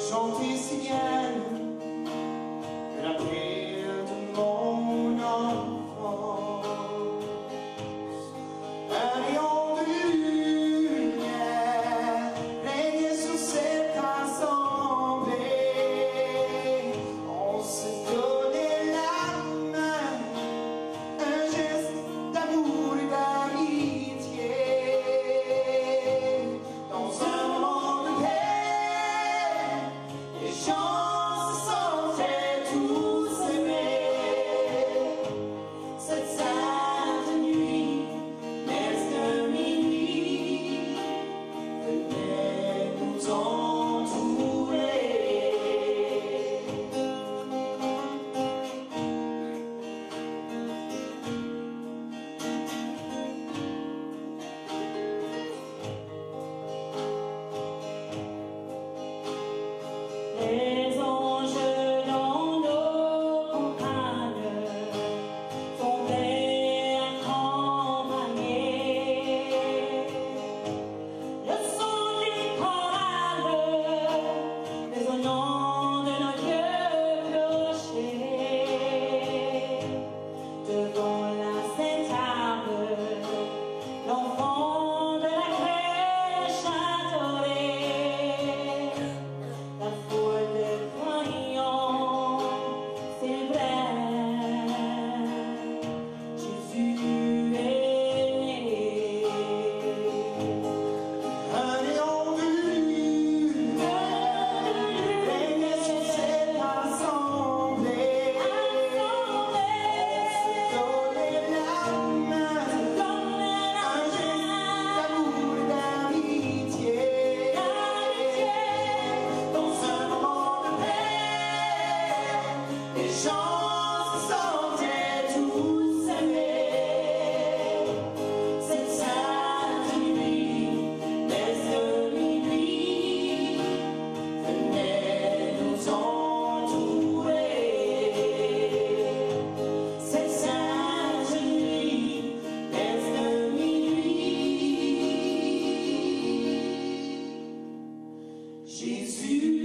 chanter si bien la prière de mon enfance. Un rayon de lumière régnait sur cette assemblée. On se donnait la main, un geste d'amour et d'amitié. Dans un moment de paix, les gens se sentaient tous aimés. Cette sainte nuit, messe de minuit, venait nous entourer. Les anges dans nos campagnes fondaient un campagner. Le son des chorales résonnant de nos vieux clochers. Devant la sainte table, l'enfant de la crèche adoré. La foule de croyants célébrait Jésus est né. Un rayon de lumière régnait sur cette assemblée. On se donnait la main, un geste d'amour et d'amitié. Dans un moment de paix, les gens se sentaient tous aimés. Cette sainte nuit, messe de minuit, venait nous entourer. Cette sainte nuit, messe de minuit, Jésus